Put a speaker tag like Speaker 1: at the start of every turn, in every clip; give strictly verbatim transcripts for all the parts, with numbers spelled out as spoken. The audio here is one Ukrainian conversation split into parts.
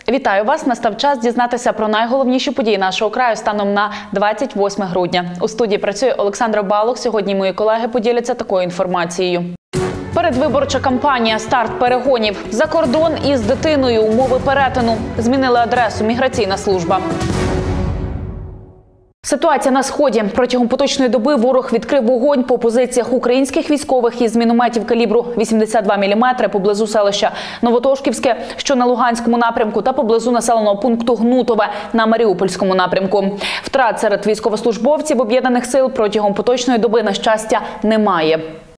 Speaker 1: Вітаю вас! Настав час дізнатися про найголовніші події нашого краю станом на двадцять восьме грудня. У студії працює Олександра Балух. Сьогодні мої колеги поділяться такою інформацією. Передвиборча кампанія, старт перегонів. За кордон із дитиною, умови перетину. Змінили адресу міграційна служба. Ситуація на Сході. Протягом поточної доби ворог відкрив вогонь по позиціях українських військових із мінометів калібру вісімдесят два міліметри поблизу селища Новотошківське, що на Луганському напрямку, та поблизу населеного пункту Гнутове на Маріупольському напрямку. Втрат серед військовослужбовців Об'єднаних сил протягом поточної доби, на щастя, немає.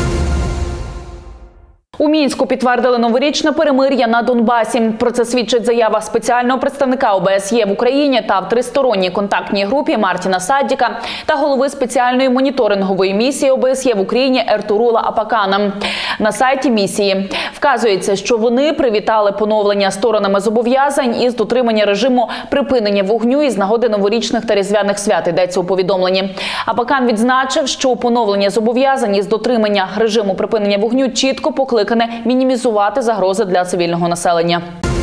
Speaker 1: У Мінську підтвердили новорічне перемир'я на Донбасі. Про це свідчить заява спеціального представника О Б С Є в Україні та в тристоронній контактній групі Мартіна Саддіка та голови спеціальної моніторингової місії О Б С Є в Україні Ертурула Апакана. На сайті місії вказується, що вони привітали поновлення сторонами зобов'язань із дотримання режиму припинення вогню із нагоди новорічних та різдвяних свят, йдеться у повідомленні. Апакан відзначив, що поновлення зобов'язань із дотримання режиму припинення вогню чітко покликане мінімізувати загрози для цивільного населення.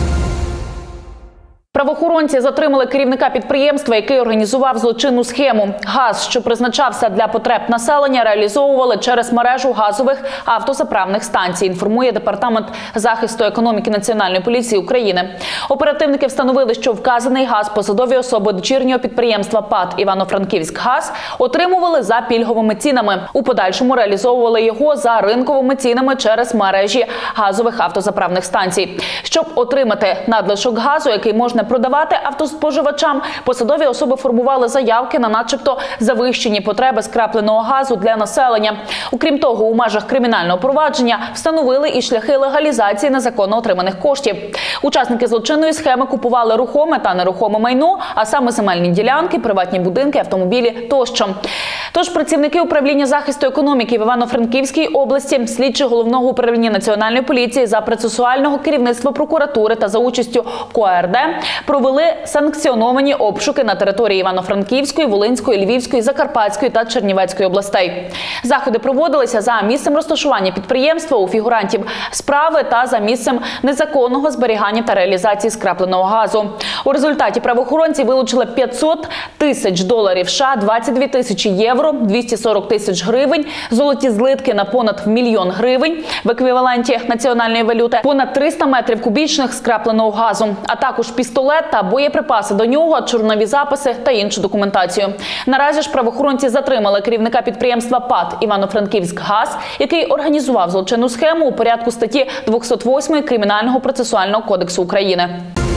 Speaker 1: Правоохоронці затримали керівника підприємства, який організував злочинну схему. Газ, що призначався для потреб населення, реалізовували через мережу газових автозаправних станцій, інформує Департамент захисту економіки Національної поліції України. Оперативники встановили, що вказаний газ посадові особи дочірнього підприємства ПАТ «Івано-Франківськгаз» отримували за пільговими цінами. У подальшому реалізовували його за ринковими цінами через мережі газових автозаправних станцій. Щоб отримати надлишок газу, який можна продавати автоспоживачам, посадові особи формували заявки на начебто завищені потреби скрапленого газу для населення. Окрім того, у межах кримінального провадження встановили і шляхи легалізації незаконно отриманих коштів. Учасники злочинної схеми купували рухоме та нерухоме майно, а саме земельні ділянки, приватні будинки, автомобілі тощо. Тож працівники управління захисту економіки в Івано-Франківській області, слідчі Головного управління Національної поліції за процесуального керівництва прокуратури та за участю Ко Ер Де провели санкціоновані обшуки на території Івано-Франківської, Волинської, Львівської, Закарпатської та Чернівецької областей. Заходи проводилися за місцем розташування підприємства у фігурантів справи та за місцем незаконного зберігання та реалізації скрапленого газу. У результаті правоохоронці вилучили п'ятсот тисяч доларів США, двадцять дві тисячі євро, двісті сорок тисяч гривень, золоті злитки на понад мільйон гривень в еквіваленті національної валюти, понад триста метрів кубічних скрапленого газу, а також пістолет та боєприпаси до нього, чорнові записи та іншу документацію. Наразі ж правоохоронці затримали керівника підприємства ПАТ «Івано-Франківськгаз», який організував злочинну схему у порядку статті двісті восьмої Кримінального процесуального кодексу України.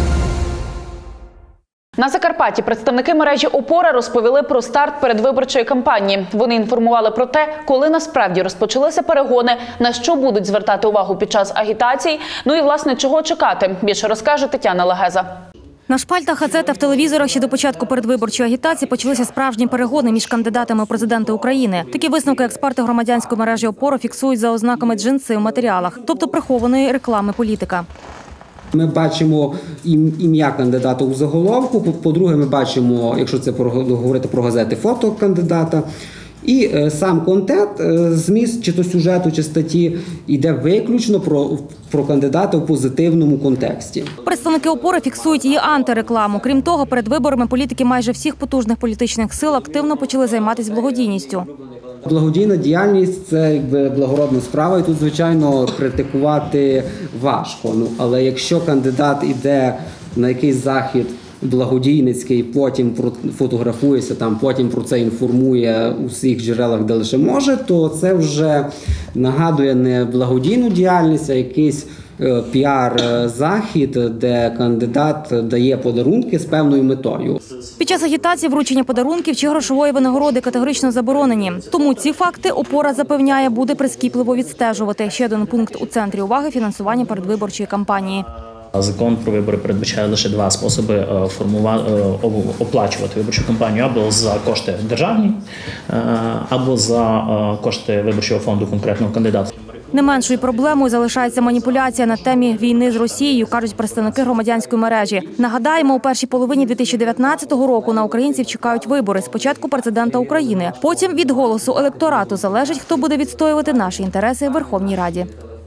Speaker 1: На Закарпатті представники мережі «Опора» розповіли про старт передвиборчої кампанії. Вони інформували про те, коли насправді розпочалися перегони, на що будуть звертати увагу під час агітацій, ну і, власне, чого чекати. Більше розкаже Тетяна Легеза.
Speaker 2: На шпальтах газет та в телевізорах ще до початку передвиборчої агітації почалися справжні перегони між кандидатами у президенти України. Такі висновки експерти громадянської мережі «Опора» фіксують за ознаками джинси у матеріалах, тобто прихованої реклами політика.
Speaker 3: Ми бачимо ім'я кандидата у заголовку, по-друге, ми бачимо, якщо це говорити про газети, фото кандидата. І е, сам контент, е, зміст чи то сюжету, чи статті йде виключно про, про кандидата в позитивному контексті.
Speaker 2: Представники «Опори» фіксують її антирекламу. Крім того, перед виборами політики майже всіх потужних політичних сил активно почали займатися благодійністю.
Speaker 3: Благодійна діяльність – це якби благородна справа, і тут, звичайно, критикувати важко. Ну, але якщо кандидат іде на якийсь захід благодійницький, потім фотографується, там, потім про це інформує у всіх джерелах, де лише може, то це вже нагадує не благодійну діяльність, а якийсь піар-захід, де кандидат дає подарунки з певною метою.
Speaker 2: Під час агітації вручення подарунків чи грошової винагороди категорично заборонені. Тому ці факти «Опора» запевняє, буде прискіпливо відстежувати. Ще один пункт у центрі уваги – фінансування передвиборчої кампанії.
Speaker 4: Закон про вибори передбачає лише два способи оплачувати виборчу кампанію: або за кошти державні, або за кошти виборчого фонду конкретного кандидата.
Speaker 2: Не меншою проблемою залишається маніпуляція на темі війни з Росією, кажуть представники громадянської мережі. Нагадаємо, у першій половині дві тисячі дев'ятнадцятого року на українців чекають вибори. Спочатку президента України, потім від голосу електорату залежить, хто буде відстоювати наші інтереси в Верховній Раді.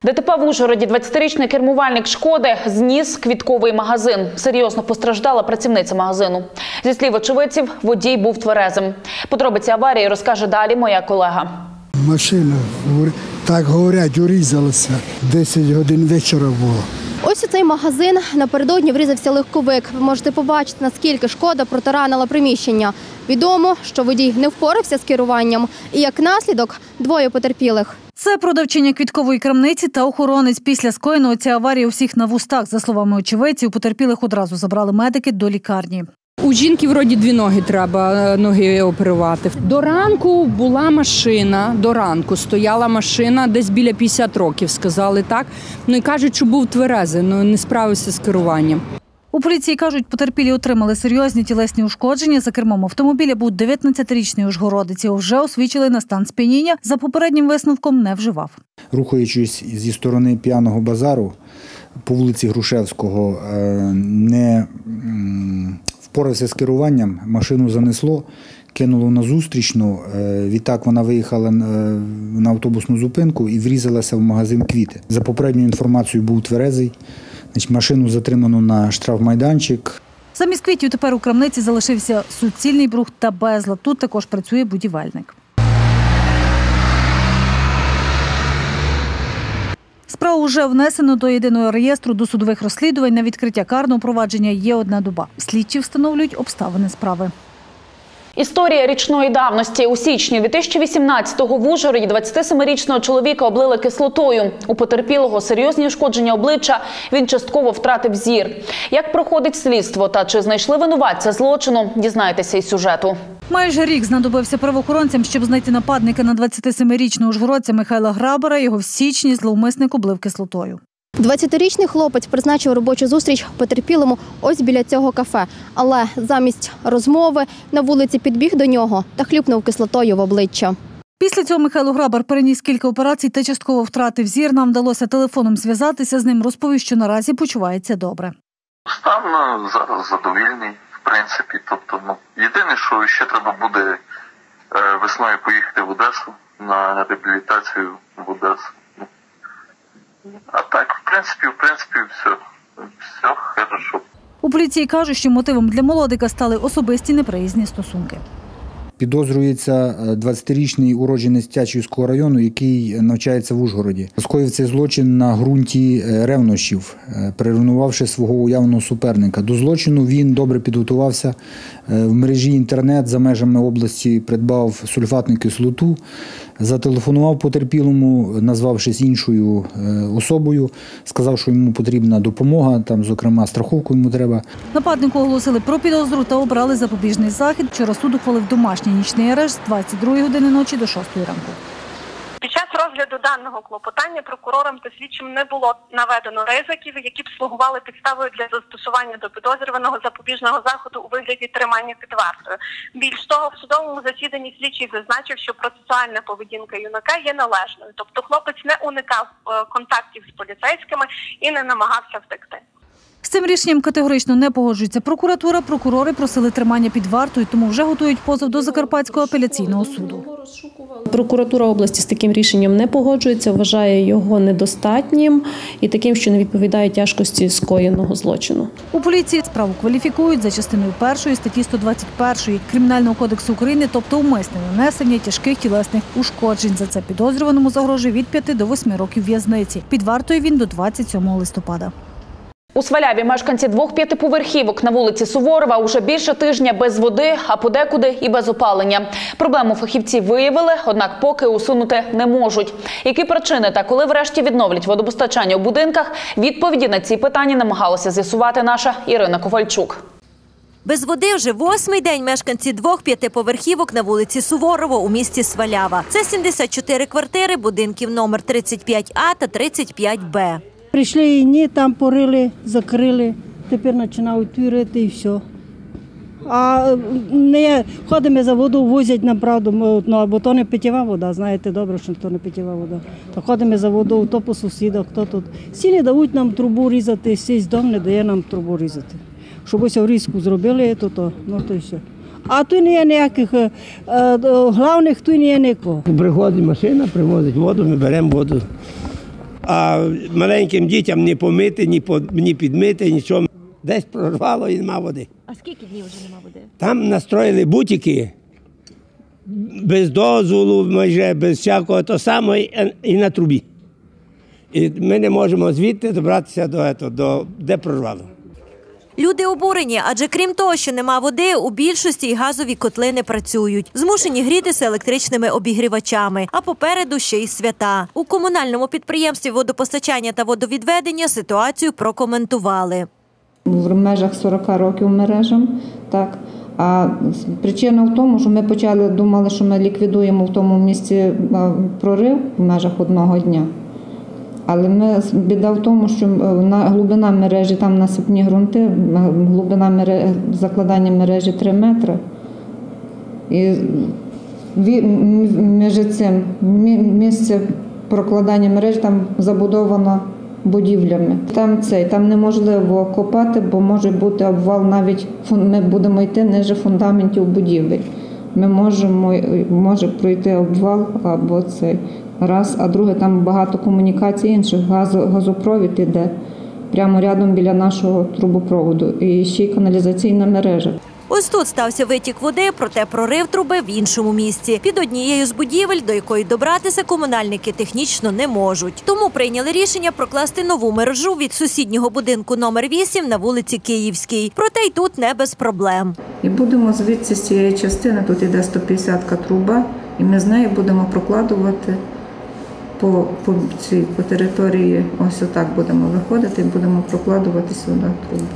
Speaker 1: ДТП в Ужгороді. двадцятирічний кермувальник «Шкоди» зніс квітковий магазин. Серйозно постраждала працівниця магазину. Зі слів очевидців, водій був тверезим. Подробиці аварії розкаже далі моя колега.
Speaker 5: Машина, так говорять, урізалася. десять годин вечора було.
Speaker 6: Ось у цей магазин напередодні врізався легковик. Ви можете побачити, наскільки «Шкода» протаранила приміщення. Відомо, що водій не впорався з керуванням. І як наслідок – двоє потерпілих.
Speaker 2: Це продавчиня квіткової крамниці та охоронець. Після скоєного цієї аварії у всіх на вустах. За словами очевидців, потерпілих одразу забрали медики до лікарні.
Speaker 7: У жінки вроді дві ноги треба, ноги оперувати. До ранку була машина, до ранку стояла машина, десь біля п'ятдесят років, сказали так. Ну і кажуть, що був тверезий, ну не справився з керуванням.
Speaker 2: У поліції кажуть, потерпілі отримали серйозні тілесні ушкодження. За кермом автомобіля був дев'ятнадцятирічний ужгородець. Його вже освідчили на стан сп'яніння. За попереднім висновком не вживав.
Speaker 8: Рухаючись зі сторони П'яного базару по вулиці Грушевського, не впорався з керуванням, машину занесло, кинуло на зустрічну. Відтак вона виїхала на автобусну зупинку і врізалася в магазин «Квіти». За попередньою інформацією, був тверезий. Значить, машину затримано на штрафмайданчик.
Speaker 2: Замість квітів тепер у крамниці залишився суцільний брух та безлад. Тут також працює будівельник. Справу вже внесено до єдиного реєстру досудових розслідувань. На відкриття карного провадження є одна доба. Слідчі встановлюють обставини справи.
Speaker 1: Історія річної давності. У січні дві тисячі вісімнадцятого в Ужгороді двадцятисемирічного чоловіка облили кислотою. У потерпілого серйозні ушкодження обличчя, він частково втратив зір. Як проходить слідство та чи знайшли винуватця злочину, дізнайтеся із сюжету.
Speaker 2: Майже рік знадобився правоохоронцям, щоб знайти нападника на двадцятисемирічного ужгородця Михайла Грабара. Його в січні зловмисник облив кислотою.
Speaker 6: двадцятирічний хлопець призначив робочу зустріч потерпілому ось біля цього кафе. Але замість розмови на вулиці підбіг до нього та хлюпнув кислотою в обличчя.
Speaker 2: Після цього Михайло Грабар переніс кілька операцій та частково втратив зір. Нам вдалося телефоном зв'язатися з ним. Розповів, що наразі почувається добре.
Speaker 9: Стан зараз задовільний, в принципі. Тобто, ну, єдине, що ще треба буде е, весною поїхати в Одесу на реабілітацію в Одесу. А так, в принципі, в принципі, все, все хорошо.
Speaker 2: У поліції кажуть, що мотивом для молодика стали особисті неприязні стосунки.
Speaker 8: Підозрюється двадцятирічний уродженець Тячівського району, який навчається в Ужгороді. Скоїв цей злочин на ґрунті ревнощів, приревнувавши свого уявного суперника. До злочину він добре підготувався. В мережі інтернет за межами області придбав сульфатну кислоту, зателефонував потерпілому, назвавшись іншою особою, сказав, що йому потрібна допомога, там, зокрема, страховку йому треба.
Speaker 2: Нападнику оголосили про підозру та обрали запобіжний захід. Вчора суд ухвалив домашній нічний арешт з двадцять другої години ночі до шостої ранку.
Speaker 10: Під час розгляду даного клопотання прокурором та слідчим не було наведено ризиків, які б слугували підставою для застосування до підозрюваного запобіжного заходу у вигляді тримання під вартою. Більш того, в судовому засіданні слідчий зазначив, що процесуальна поведінка юнака є належною. Тобто хлопець не уникав контактів з поліцейськими і не намагався втекти.
Speaker 2: З цим рішенням категорично не погоджується прокуратура. Прокурори просили тримання під вартою, тому вже готують позов до Закарпатського апеляційного суду.
Speaker 11: Прокуратура області з таким рішенням не погоджується, вважає його недостатнім і таким, що не відповідає тяжкості скоєного злочину.
Speaker 2: У поліції справу кваліфікують за частиною першої статті сто двадцять першої Кримінального кодексу України, тобто умисне нанесення тяжких тілесних ушкоджень. За це підозрюваному загрожує від п'яти до восьми років в'язниці. Під вартою він до двадцять сьомого листопада.
Speaker 1: У Сваляві мешканці двох п'ятиповерхівок на вулиці Суворова уже більше тижня без води, а подекуди і без опалення. Проблему фахівці виявили, однак поки усунути не можуть. Які причини та коли врешті відновлять водопостачання у будинках, відповіді на ці питання намагалася з'ясувати наша Ірина Ковальчук.
Speaker 12: Без води вже восьмий день мешканці двох п'ятиповерхівок на вулиці Суворова у місті Свалява. Це сімдесят чотири квартири будинків номер тридцять п'ять А та тридцять п'ять Б.
Speaker 13: Прийшли і ні, там порили, закрили, тепер починають вірити і все. А не ходимо за воду, возять нам, правду, ну, бо то не питєва вода, знаєте добре, що то не питєва вода. То ходимо за воду, то по сусідах, хто тут. Всі не дають нам трубу різати, сість дом не дає нам трубу різати. Щоб ось різку зробили, то то, ну то і все. А тут не є ніяких, е, головних тут не є нікого.
Speaker 14: Приходить машина, привозить воду, ми беремо воду. а маленьким дітям не помити, ні, по, ні підмити, нічого. Десь прорвало і нема води.
Speaker 12: А скільки днів вже нема води?
Speaker 14: Там настроїли бутики без дозволу, майже без всякого, то саме і на трубі. І ми не можемо звідти добратися до, до, до де прорвало.
Speaker 12: Люди обурені, адже крім того, що нема води, у більшості й газові котли не працюють. Змушені грітися електричними обігрівачами, а попереду ще й свята. У комунальному підприємстві водопостачання та водовідведення ситуацію прокоментували.
Speaker 15: В межах сорок років мережам, так. А причина в тому, що ми почали, думали, що ми ліквідуємо в тому місці прорив в межах одного дня. Але ми, біда в тому, що глибина мережі, там насипні ґрунти, глибина мережі, закладання мережі три метри. І між цим місце прокладання мережі там забудовано будівлями. Там цей, там неможливо копати, бо може бути обвал, навіть ми будемо йти ниже фундаментів будівель. Ми можемо, може пройти обвал або цей раз, а друге, там багато комунікацій інших, газ, газопровід іде прямо рядом біля нашого трубопроводу і ще й каналізаційна мережа.
Speaker 12: Ось тут стався витік води, проте прорив труби в іншому місці. Під однією з будівель, до якої добратися комунальники технічно не можуть. Тому прийняли рішення прокласти нову мережу від сусіднього будинку номер вісім на вулиці Київській. Проте й тут не без проблем.
Speaker 15: І будемо звідси з цієї частини, тут іде сто п'ятдесятка труба, і ми з нею будемо прокладувати по, по, цій, по території, ось отак будемо виходити і будемо прокладувати сюди трубу.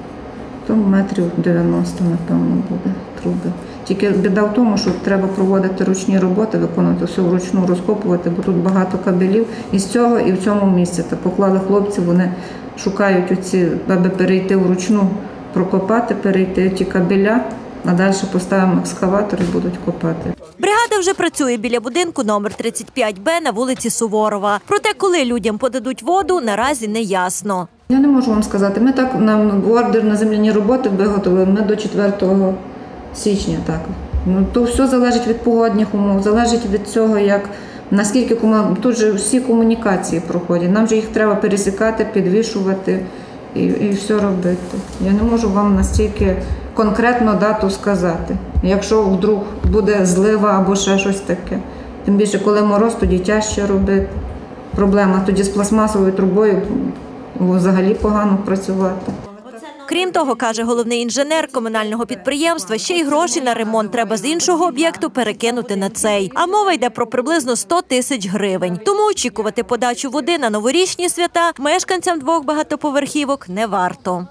Speaker 15: То метрів дев'яносто, напевно, буде труби. Тільки біда в тому, що треба проводити ручні роботи, виконувати все вручну, розкопувати, бо тут багато кабелів і з цього, і в цьому місці. Та поклали хлопці, вони шукають оці, аби перейти вручну, прокопати, перейти ті кабеля, а далі поставимо екскаватор і будуть копати.
Speaker 12: Бригада вже працює біля будинку номер тридцять п'ять Б на вулиці Суворова. Проте, коли людям подадуть воду, наразі не ясно.
Speaker 15: Я не можу вам сказати. Ми так, нам ордер на земляні роботи виготовили, ми до четвертого січня. Так. Ну, то все залежить від погодних умов, залежить від цього, як, наскільки, тут же всі комунікації проходять. Нам же їх треба пересікати, підвішувати і, і все робити. Я не можу вам настільки конкретно дату сказати. Якщо вдруг буде злива або ще щось таке. Тим більше, коли мороз, тоді тяжче робити. Проблема тоді з пластмасовою трубою взагалі погано працювати.
Speaker 12: Крім того, каже головний інженер комунального підприємства, ще й гроші на ремонт треба з іншого об'єкту перекинути на цей. А мова йде про приблизно сто тисяч гривень. Тому очікувати подачу води на новорічні свята мешканцям двох багатоповерхівок не варто.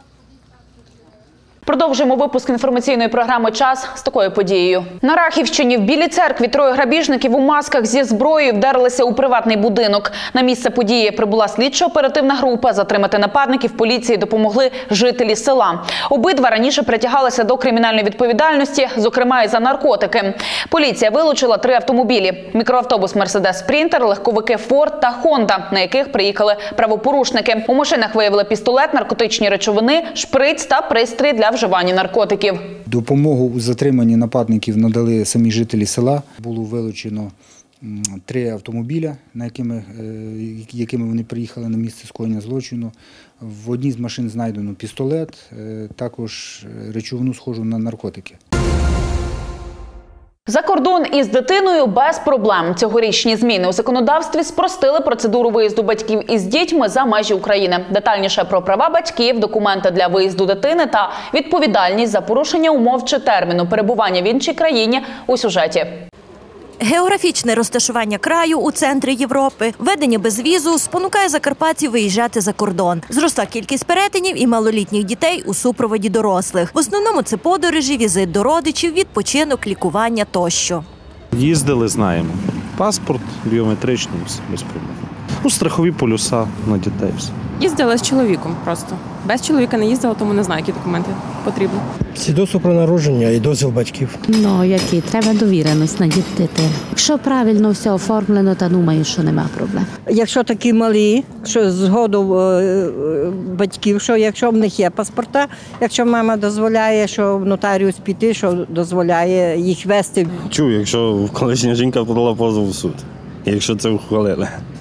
Speaker 1: Продовжуємо випуск інформаційної програми «Час» з такою подією. На Рахівщині в Білій Церкві троє грабіжників у масках зі зброєю вдарилися у приватний будинок. На місце події прибула слідчо-оперативна група. Затримати нападників поліції допомогли жителі села. Обидва раніше притягалися до кримінальної відповідальності, зокрема і за наркотики. Поліція вилучила три автомобілі – мікроавтобус «Мерседес Спрінтер», легковики «Форд» та «Хонда», на яких приїхали правопорушники. У машинах виявили пістолет, наркотичні речовини, шприц та пристрій для вживання наркотиків.
Speaker 8: Допомогу у затриманні нападників надали самі жителі села. Було вилучено три автомобіля, на якими, якими вони приїхали на місце скоєння злочину. В одній з машин знайдено пістолет, також речовину схожу на наркотики.
Speaker 1: За кордон із дитиною без проблем. Цьогорічні зміни у законодавстві спростили процедуру виїзду батьків із дітьми за межі України. Детальніше про права батьків, документи для виїзду дитини та відповідальність за порушення умов чи терміну перебування в іншій країні у сюжеті.
Speaker 12: Географічне розташування краю у центрі Європи, введення безвізу спонукає закарпатців виїжджати за кордон. Зросла кількість перетинів і малолітніх дітей у супроводі дорослих. В основному це подорожі, візит до родичів, відпочинок, лікування тощо.
Speaker 16: Їздили, знаємо. Паспорт біометричний, без проблем. Ну, страхові полюса на дітей. Все.
Speaker 17: Їздила з чоловіком просто. Без чоловіка не їздила, тому не знаю, які документи потрібні.
Speaker 18: Свідоцтво про народження і дозвіл батьків.
Speaker 19: Ну, які? Треба довіреність на дітей. Якщо правильно все оформлено, то думаю, що нема проблем.
Speaker 20: Якщо такі малі, що згоду батьків, що якщо в них є паспорта, якщо мама дозволяє, що в нотаріус піти, що дозволяє їх вести.
Speaker 21: Чув, якщо колишня жінка подала позов в суд, якщо це ухвалили.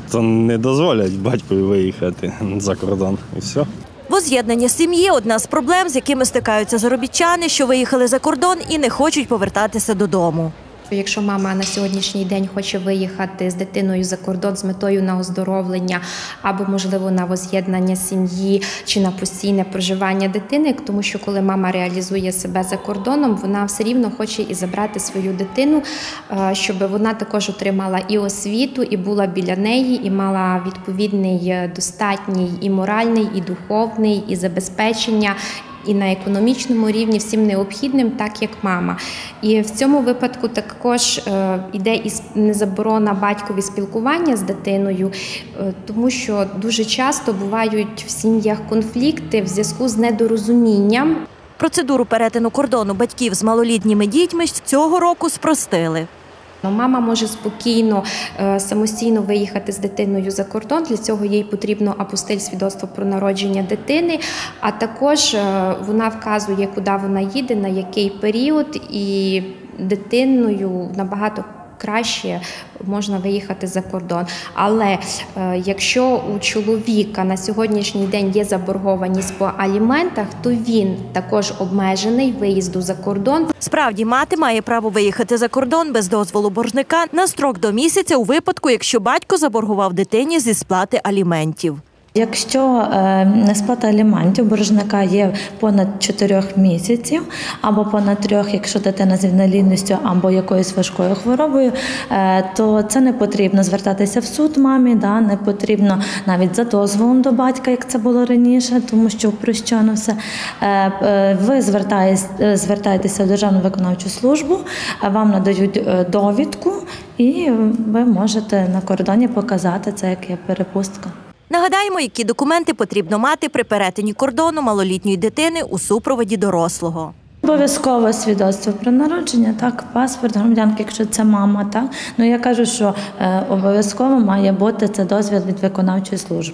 Speaker 16: то не дозволять батькові виїхати за кордон. І все.
Speaker 12: Воз'єднання сім'ї – одна з проблем, з якими стикаються заробітчани, що виїхали за кордон і не хочуть повертатися додому.
Speaker 21: Якщо мама на сьогоднішній день хоче виїхати з дитиною за кордон з метою на оздоровлення або, можливо, на воз'єднання сім'ї чи на постійне проживання дитини, тому що коли мама реалізує себе за кордоном, вона все рівно хоче і забрати свою дитину, щоб вона також отримала і освіту, і була біля неї, і мала відповідний достатній і моральний, і духовний, і забезпечення, і на економічному рівні всім необхідним, так як мама. І в цьому випадку також е, йде і незаборона батькові спілкування з дитиною, е, тому що дуже часто бувають в сім'ях конфлікти в зв'язку з недорозумінням.
Speaker 12: Процедуру перетину кордону батьків з малолітніми дітьми цього року спростили.
Speaker 21: Мама може спокійно, самостійно виїхати з дитиною за кордон, для цього їй потрібно апостиль свідоцтво про народження дитини, а також вона вказує, куди вона їде, на який період, і дитиною набагато краще можна виїхати за кордон. Але е, якщо у чоловіка на сьогоднішній день є заборгованість по аліментах, то він також обмежений виїзду за кордон.
Speaker 12: Справді, мати має право виїхати за кордон без дозволу боржника на строк до місяця у випадку, якщо батько заборгував дитині зі сплати аліментів.
Speaker 22: Якщо несплата аліментів боржника є понад чотирьох місяців або понад трьох, якщо дитина з інвалідністю або якоюсь важкою хворобою, то це не потрібно звертатися в суд мамі, да, не потрібно навіть за дозволом до батька, як це було раніше, тому що упрощено все. Ви звертаєтеся в Державну виконавчу службу, вам надають довідку і ви можете на кордоні показати це, як є перепустка.
Speaker 12: Нагадаємо, які документи потрібно мати при перетині кордону малолітньої дитини у супроводі дорослого.
Speaker 22: Обов'язково свідоцтво про народження, так, паспорт громадянки, якщо це мама, так. Ну я кажу, що е, обов'язково має бути це дозвіл від виконавчої служби.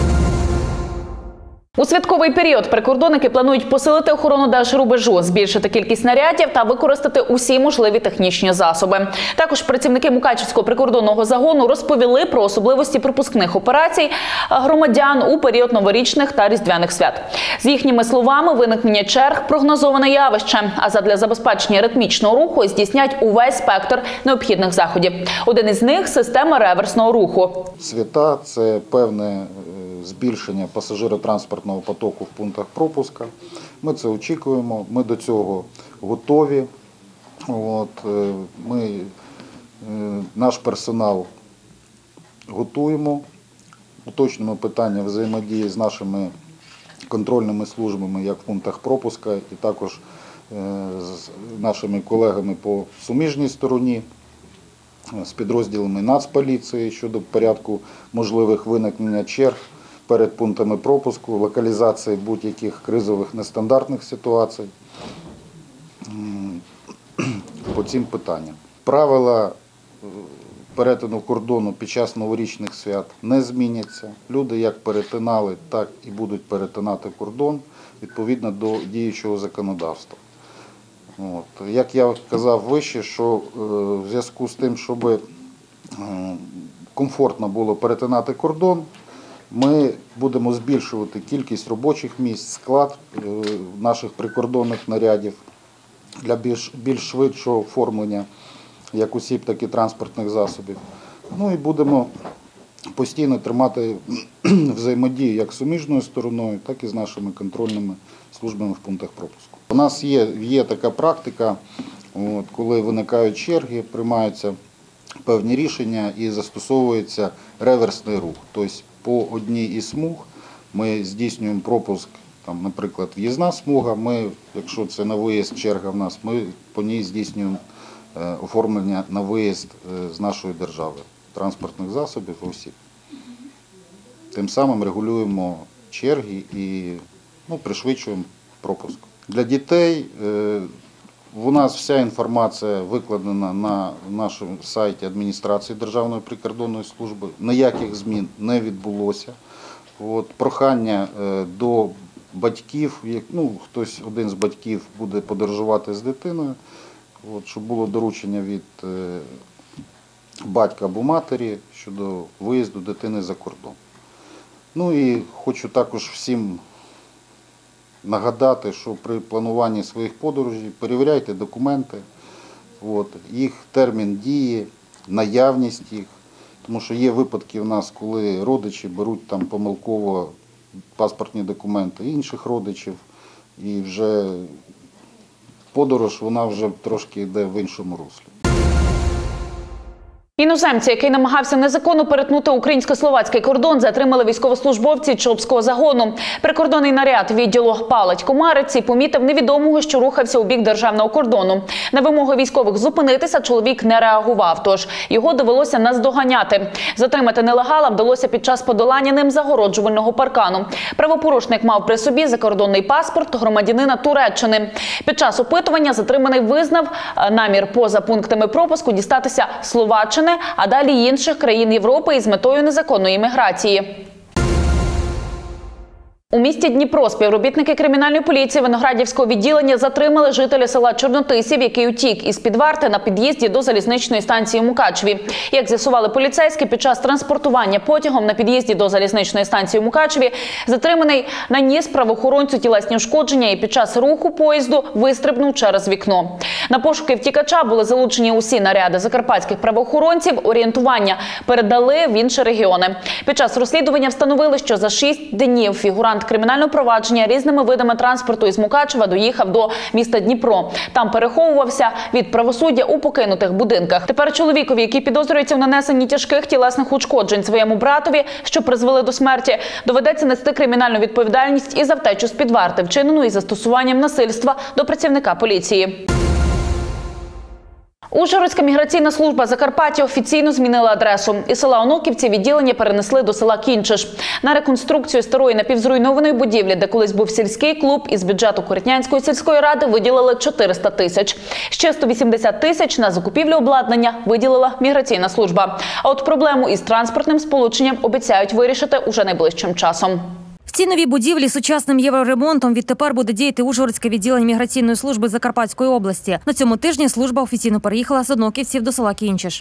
Speaker 1: У святковий період прикордонники планують посилити охорону держрубежу, збільшити кількість нарядів та використати усі можливі технічні засоби. Також працівники Мукачівського прикордонного загону розповіли про особливості пропускних операцій громадян у період новорічних та різдвяних свят. З їхніми словами, виникнення черг – прогнозоване явище, а задля забезпечення ритмічного руху здійснять увесь спектр необхідних заходів. Один із них – система реверсного руху.
Speaker 23: Свята – це певне збільшення пасажиротранспортного потоку в пунктах пропуска. Ми це очікуємо, ми до цього готові. От, ми, наш персонал готуємо, уточнюємо питання взаємодії з нашими контрольними службами, як в пунктах пропуска, і також з нашими колегами по суміжній стороні, з підрозділами Нацполіції щодо порядку можливих виникнення черг перед пунктами пропуску, локалізації будь-яких кризових нестандартних ситуацій по цим питанням. Правила перетину кордону під час новорічних свят не зміняться. Люди як перетинали, так і будуть перетинати кордон відповідно до діючого законодавства. От. Як я казав вище, що в зв'язку з тим, щоб комфортно було перетинати кордон, ми будемо збільшувати кількість робочих місць, склад наших прикордонних нарядів для більш, більш швидшого оформлення як осіб, так і транспортних засобів. Ну і будемо постійно тримати взаємодію як з суміжною стороною, так і з нашими контрольними службами в пунктах пропуску. У нас є, є така практика, от, коли виникають черги, приймаються певні рішення і застосовується реверсний рух. Тобто по одній із смуг ми здійснюємо пропуск, там, наприклад, в'їзна смуга, ми, якщо це на виїзд черга в нас, ми по ній здійснюємо е, оформлення на виїзд е, з нашої держави, транспортних засобів осіб. Тим самим регулюємо черги і ну, пришвидшуємо пропуск. Для дітей е, у нас вся інформація викладена на нашому сайті адміністрації Державної прикордонної служби. Ніяких змін не відбулося. От, прохання до батьків, ну, хтось один з батьків буде подорожувати з дитиною, от, щоб було доручення від батька або матері щодо виїзду дитини за кордон. Ну і хочу також всім нагадати, що при плануванні своїх подорожей перевіряйте документи, от, їх термін дії, наявність їх. Тому що є випадки в нас, коли родичі беруть там помилково паспортні документи інших родичів, і вже подорож вона вже трошки йде в іншому руслі.
Speaker 1: Іноземця, який намагався незаконно перетнути українсько-словацький кордон, затримали військовослужбовці Чопського загону. Прикордонний наряд відділу Палать-Комариці помітив невідомого, що рухався у бік державного кордону. На вимогу військових зупинитися чоловік не реагував, тож його довелося наздоганяти. Затримати нелегала вдалося під час подолання ним загороджувального паркану. Правопорушник мав при собі закордонний паспорт громадянина Туреччини. Під час опитування затриманий визнав намір поза пунктами пропуску дістатися Словаччини, а далі інших країн Європи із метою незаконної міграції. У місті Дніпро співробітники кримінальної поліції Виноградівського відділення затримали жителя села Чорнотисів, який утік із-під варти на під'їзді до залізничної станції у Мукачеві. Як з'ясували поліцейські, під час транспортування потягом на під'їзді до залізничної станції у Мукачеві затриманий наніс правоохоронцю тілесні ушкодження і під час руху поїзду вистрибнув через вікно. На пошуки втікача були залучені усі наряди закарпатських правоохоронців, орієнтування передали в інші регіони. Під час розслідування встановили, що за шість днів фігурант кримінального провадження різними видами транспорту із Мукачева доїхав до міста Дніпро. Там переховувався від правосуддя у покинутих будинках. Тепер чоловікові, який підозрюється в нанесенні тяжких тілесних ушкоджень своєму братові, що призвели до смерті, доведеться нести кримінальну відповідальність і за втечу з-під варти, вчинену із застосуванням насильства до працівника поліції. Ужгородська міграційна служба Закарпаття офіційно змінила адресу. Із села Онуківці відділення перенесли до села Кінчиш. На реконструкцію старої напівзруйнованої будівлі, де колись був сільський клуб, із бюджету Коротнянської сільської ради виділили чотириста тисяч. Ще сто вісімдесят тисяч на закупівлю обладнання виділила міграційна служба. А от проблему із транспортним сполученням обіцяють вирішити уже найближчим часом.
Speaker 2: В цій новій будівлі сучасним євроремонтом відтепер буде діяти Ужгородське відділення міграційної служби Закарпатської області. На цьому тижні служба офіційно переїхала з Онуківців до села Кінчиш.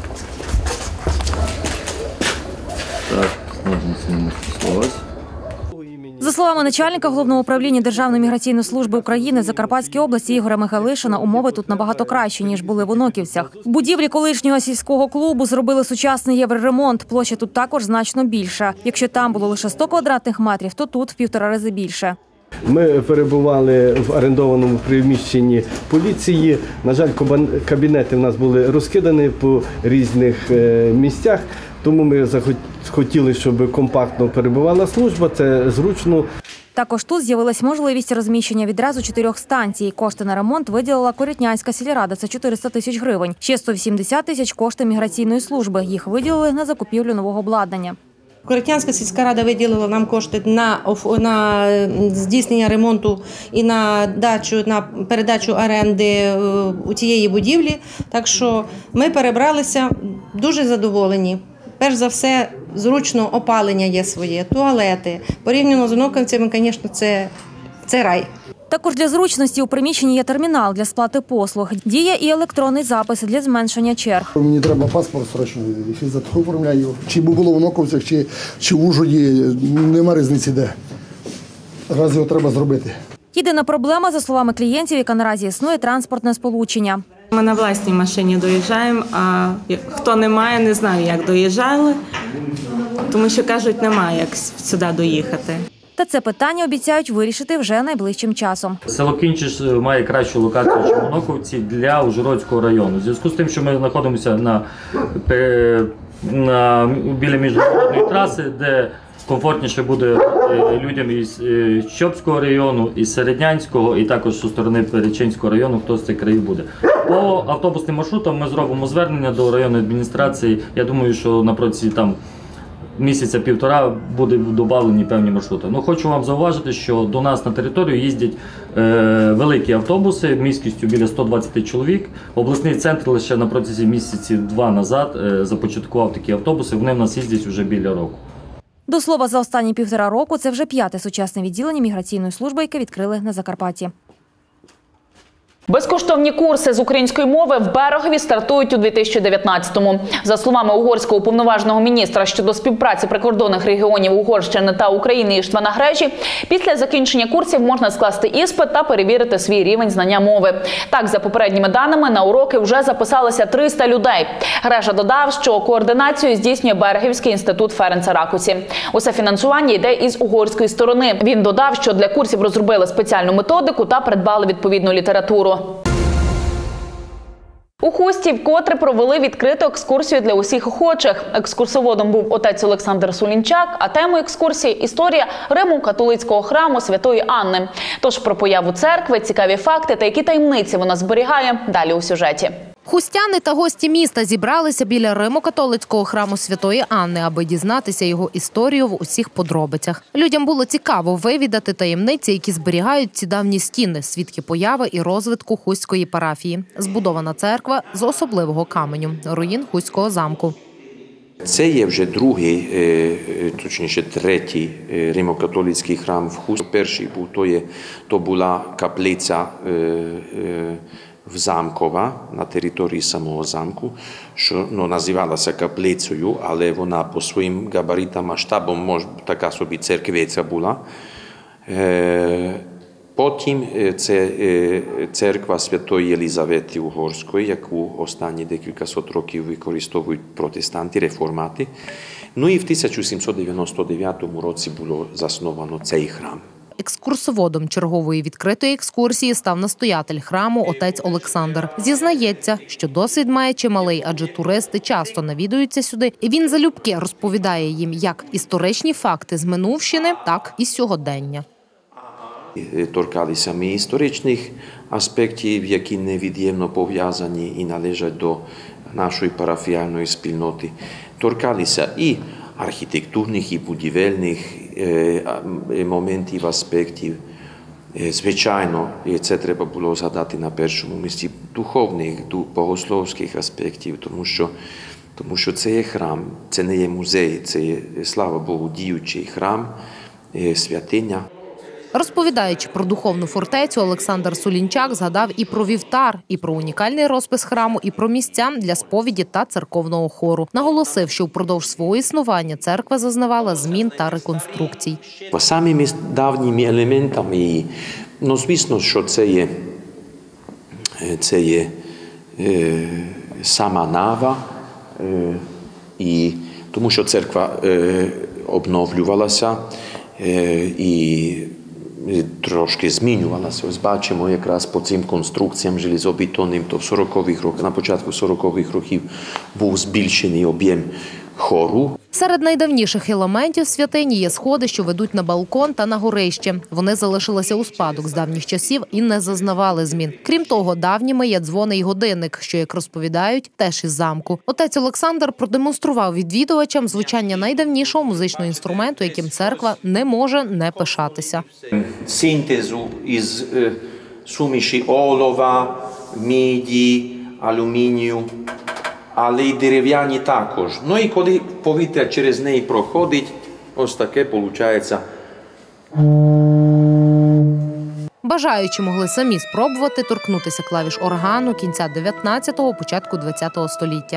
Speaker 3: Так, можна спілкуватися.
Speaker 2: За словами начальника Головного управління Державної міграційної служби України Закарпатській області Ігоря Михайлишина, умови тут набагато кращі, ніж були в Онуківцях. В будівлі колишнього сільського клубу зробили сучасний євроремонт. Площа тут також значно більша. Якщо там було лише сто квадратних метрів, то тут в півтора рази більше.
Speaker 3: Ми перебували в орендованому приміщенні поліції. На жаль, кабінети в нас були розкидані по різних місцях, тому ми захотіли, щоб компактно перебувала служба, це зручно.
Speaker 2: Також тут з'явилась можливість розміщення відразу чотирьох станцій. Кошти на ремонт виділила Коротнянська сільрада – це чотириста тисяч гривень. Ще сто вісімдесят тисяч – кошти міграційної служби. Їх виділили на закупівлю нового обладнання.
Speaker 4: Коротнянська сільська рада виділила нам кошти на, на здійснення ремонту і на дачу, на передачу оренди у цієї будівлі. Так що ми перебралися дуже задоволені. Перш за все, зручно опалення є своє, туалети. Порівняно з Онуківцями, звісно, це, це рай.
Speaker 2: Також для зручності у приміщенні є термінал для сплати послуг. Діє і електронний запис для зменшення черг.
Speaker 5: Мені треба паспорт срочно, і за того оформляю. Чи було в Онуковцях, чи, чи в Ужгороді, нема різниці де. Раз його треба зробити.
Speaker 2: Єдина проблема, за словами клієнтів, яка наразі існує – транспортне сполучення.
Speaker 24: Ми на власній машині доїжджаємо, а хто не має, не знаю, як доїжджали, тому що, кажуть, немає як сюди доїхати.
Speaker 2: Та це питання обіцяють вирішити вже найближчим часом.
Speaker 25: Село Кінчиш має кращу локацію, ніж Онуковці, для Ужгородського району. У зв'язку з тим, що ми знаходимося на, на, біля міжнародної траси, де комфортніше буде людям із Чопського району, із Середнянського і також зі сторони Перечинського району, хто з цих країв буде. По автобусним маршрутам ми зробимо звернення до районної адміністрації. Я думаю, що на протязі там місяця-півтора буде додавлені певні маршрути. Ну, хочу вам зауважити, що до нас на територію їздять е, великі автобуси міськістю біля ста двадцяти чоловік. Обласний центр лише на протязі місяців два назад е, започаткував такі автобуси. Вони в нас їздять вже біля року.
Speaker 2: До слова, за останні півтора року це вже п'яте сучасне відділення міграційної служби, яке відкрили на Закарпатті.
Speaker 1: Безкоштовні курси з української мови в Берегові стартують у дві тисячі дев'ятнадцятому. За словами угорського уповноваженого міністра щодо співпраці прикордонних регіонів Угорщини та України Іштвана Грежі, після закінчення курсів можна скласти іспит та перевірити свій рівень знання мови. Так, за попередніми даними, на уроки вже записалося триста людей. Грежа додав, що координацію здійснює Берегівський інститут Ференца Ракуці. Усе фінансування йде із угорської сторони. Він додав, що для курсів розробили спеціальну методику та придбали відповідну літературу. У Хусті вкотре провели відкриту екскурсію для усіх охочих. Екскурсоводом був отець Олександр Сулінчак, а темою екскурсії – історія Римо-католицького храму Святої Анни. Тож про появу церкви, цікаві факти та які таємниці вона зберігає – далі у сюжеті.
Speaker 6: Хустяни та гості міста зібралися біля Римо-католицького храму Святої Анни, аби дізнатися його історію в усіх подробицях. Людям було цікаво вивідати таємниці, які зберігають ці давні стіни, свідки появи і розвитку Хустської парафії. Збудована церква з особливого каменю – руїн Хустського замку.
Speaker 7: Це є вже другий, точніше третій римо-католицький храм в Хусті. Перший був, то, є, то була каплиця в Замкова, на території самого замку, що ну, називалася каплицею, але вона по своїм габаритам, масштабам, може, така собі церквиця була. Е, потім це церква Святої Єлизавети Угорської, яку останні декілька сот років використовують протестанти, реформати. Ну і в тисяча сімсот дев'яносто дев'ятому році було засновано цей храм.
Speaker 6: Екскурсоводом чергової відкритої екскурсії став настоятель храму отець Олександр. Зізнається, що досвід має чималий, адже туристи часто навідуються сюди, і він залюбки розповідає їм як історичні факти з минувщини, так і сьогодення.
Speaker 7: Торкалися ми історичних аспектів, які невід'ємно пов'язані і належать до нашої парафіальної спільноти. Торкалися і архітектурних, і будівельних моментів, аспектів. Звичайно, це треба було згадати на першому місці духовних, богословських аспектів, тому що, тому що це є храм, це не є музей, це є, слава Богу, діючий храм, святиня.
Speaker 6: Розповідаючи про духовну фортецю, Олександр Сулінчак згадав і про вівтар, і про унікальний розпис храму, і про місця для сповіді та церковного хору. Наголосив, що впродовж свого існування церква зазнавала змін та реконструкцій.
Speaker 7: Самими давніми елементами, ну, звісно, що це є, це є е, сама нава, е, і, тому що церква е, обновлювалася е, і трошки змінювалася. Ось бачимо якраз по цим конструкціям железобетонним, то в сорокових роках, на початку сорокових років був збільшений об'єм хору.
Speaker 6: Серед найдавніших елементів святині є сходи, що ведуть на балкон та на горище. Вони залишилися у спадок з давніх часів і не зазнавали змін. Крім того, давніми є дзвони й годинник, що, як розповідають, теж із замку. Отець Олександр продемонстрував відвідувачам звучання найдавнішого музичного інструменту, яким церква не може не пишатися.
Speaker 7: Синтезу із е, суміші олова, міді, алюмінію, але й дерев'яні також. Ну і коли повітря через неї проходить, ось таке виходить.
Speaker 6: Бажаючі могли самі спробувати торкнутися клавіш органу кінця дев'ятнадцятого, початку двадцятого століття.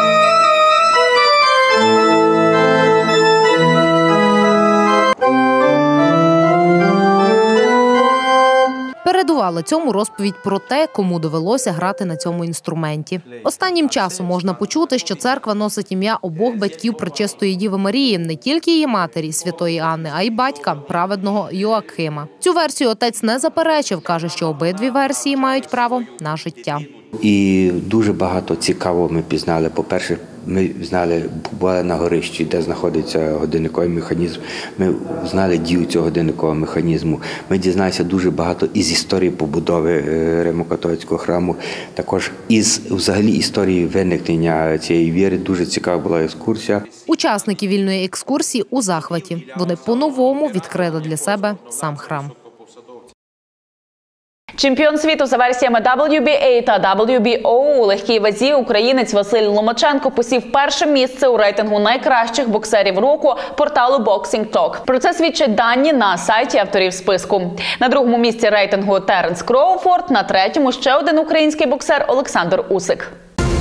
Speaker 6: Передувала цьому розповідь про те, кому довелося грати на цьому інструменті. Останнім часом можна почути, що церква носить ім'я обох батьків Пречистої Діви Марії, не тільки її матері, Святої Анни, а й батька, праведного Йоакима. Цю версію отець не заперечив, каже, що обидві версії мають право на життя.
Speaker 9: І дуже багато цікавого ми пізнали. По-перше, ми знали, були на горищі, де знаходиться годинниковий механізм. Ми знали дію цього годинникового механізму. Ми дізналися дуже багато із історії побудови Римо-католицького храму, також із взагалі історії виникнення цієї віри. Дуже цікава була екскурсія.
Speaker 6: Учасники вільної екскурсії у захваті. Вони по-новому відкрили для себе сам храм.
Speaker 1: Чемпіон світу за версіями дабл ю бі ей та дабл ю бі о у легкій вазі українець Василь Ломаченко посів перше місце у рейтингу найкращих боксерів року порталу Boxing Talk. Про це свідчать дані на сайті авторів списку. На другому місці рейтингу Теренс Кроуфорд, на третьому ще один український боксер Олександр Усик.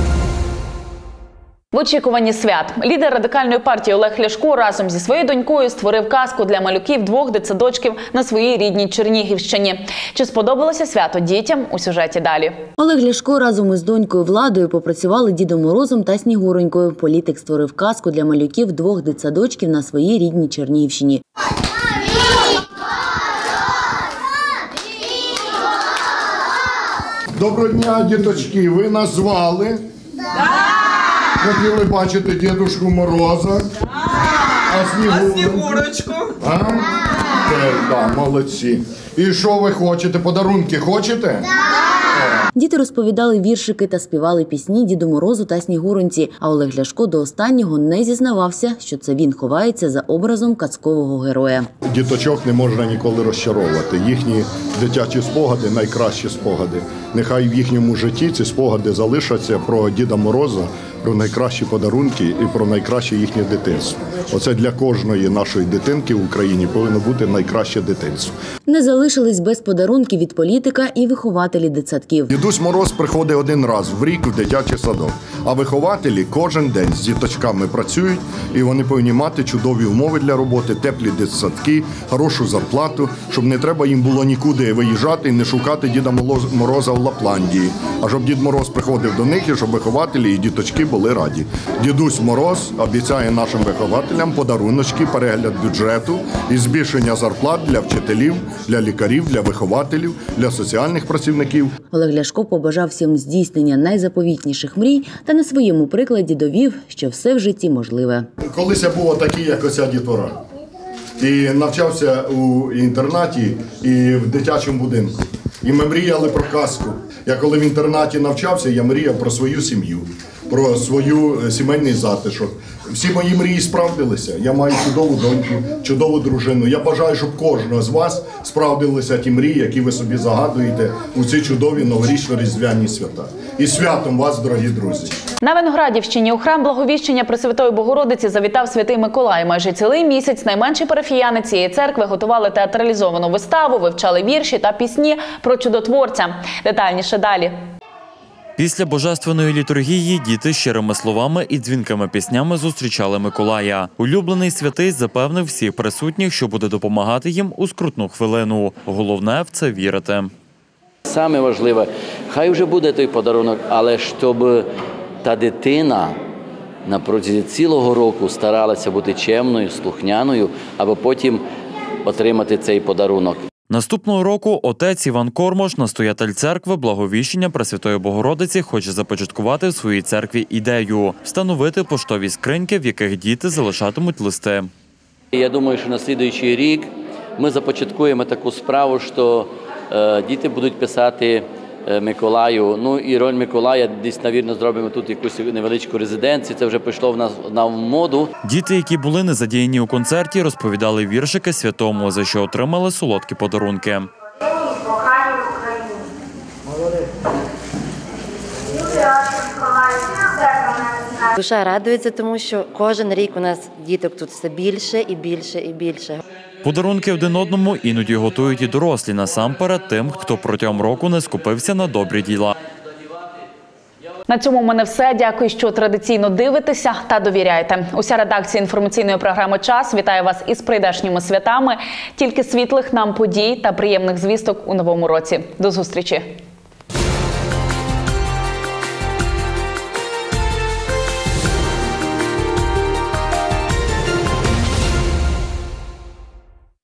Speaker 1: В очікуванні свят лідер радикальної партії Олег Ляшко разом зі своєю донькою створив казку для малюків двох дитсадочків на своїй рідній Чернігівщині. Чи сподобалося свято дітям? У сюжеті далі.
Speaker 10: Олег Ляшко разом із донькою Владою попрацювали Дідом Морозом та Снігуронькою. Політик створив казку для малюків двох дитсадочків на своїй рідній Чернігівщині.
Speaker 11: Доброго дня, діточки. Ви нас звали? Хотіли бачити Дідушку Мороза? А Снігурочку? А? Так, молодці. І що ви хочете? Подарунки хочете?
Speaker 10: Діти розповідали віршики та співали пісні Діду Морозу та Снігуроньці. А Олег Ляшко до останнього не зізнавався, що це він ховається за образом казкового героя.
Speaker 11: Діточок не можна ніколи розчаровувати. Їхні дитячі спогади – найкращі спогади. Нехай в їхньому житті ці спогади залишаться про Діда Мороза, про найкращі подарунки і про найкраще їхнє дитинство. Оце для кожної нашої дитинки в Україні повинно бути найкраще дитинство.
Speaker 10: Не залишились без подарунків від політика і вихователі дитсадків.
Speaker 11: Дідусь Мороз приходить один раз в рік в дитячий садок, а вихователі кожен день з діточками працюють, і вони повинні мати чудові умови для роботи, теплі дитсадки, хорошу зарплату, щоб не треба їм було нікуди виїжджати і не шукати Діда Мороза в Лапландії, а щоб Дід Мороз приходив до них і щоб вихователі і діточки були раді. Дідусь Мороз обіцяє нашим вихователям подаруночки, перегляд бюджету і збільшення зарплат для вчителів, для лікарів, для вихователів, для соціальних працівників.
Speaker 10: Олег Ляшко побажав всім здійснення найзаповітніших мрій та на своєму прикладі довів, що все в житті можливе.
Speaker 11: Колись я був такий, як оця дітвора. І навчався у інтернаті і в дитячому будинку. І ми мріяли про казку. Я коли в інтернаті навчався, я мріяв про свою сім'ю, про свою сімейний затишок. Всі мої мрії справдилися. Я маю чудову доньку, чудову дружину. Я бажаю, щоб кожного з вас справдилися ті мрії, які ви собі загадуєте у ці чудові новорічно-різдвяні свята. І святом вас, дорогі друзі!
Speaker 1: На Виноградівщині у храм Благовіщення Пресвятої Богородиці завітав Святий Миколай. Майже цілий місяць найменші парафіяни цієї церкви готували театралізовану виставу, вивчали вірші та пісні про чудотворця. Детальніше далі.
Speaker 13: Після божественної літургії діти щирими словами і дзвінкими піснями зустрічали Миколая. Улюблений святий запевнив всіх присутніх, що буде допомагати їм у скрутну хвилину. Головне – в це вірити.
Speaker 14: Саме важливе, хай вже буде той подарунок, але щоб та дитина на протязі цілого року старалася бути чемною, слухняною, аби потім отримати цей подарунок.
Speaker 13: Наступного року отець Іван Кормош, настоятель церкви Благовіщення Пресвятої Богородиці, хоче започаткувати в своїй церкві ідею – встановити поштові скриньки, в яких діти залишатимуть листи.
Speaker 14: Я думаю, що на слідуючий рік ми започаткуємо таку справу, що е, діти будуть писати Миколаю. Ну і роль Миколая десь, навірно, зробимо тут якусь невеличку резиденцію. Це вже пішло в нас на моду.
Speaker 13: Діти, які були не задіяні у концерті, розповідали віршики святому, за що отримали солодкі подарунки.
Speaker 15: Душа радується, тому що кожен рік у нас діток тут все більше і більше і більше.
Speaker 13: Подарунки один одному іноді готують і дорослі, насамперед тим, хто протягом року не скупився на добрі діла.
Speaker 1: На цьому в мене все. Дякую, що традиційно дивитеся та довіряєте. Уся редакція інформаційної програми «Час» вітає вас із прийдешніми святами. Тільки світлих нам подій та приємних звісток у новому році. До зустрічі!